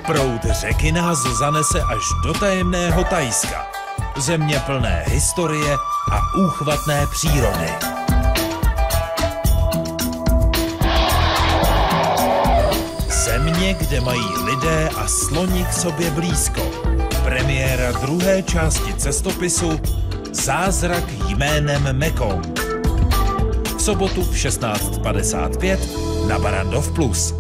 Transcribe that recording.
Proud řeky nás zanese až do tajemného Thajska. Země plné historie a úchvatné přírody. Země, kde mají lidé a sloni k sobě blízko. Premiéra druhé části cestopisu Zázrak jménem Mekong. V sobotu v 16:55 na Barrandov Plus.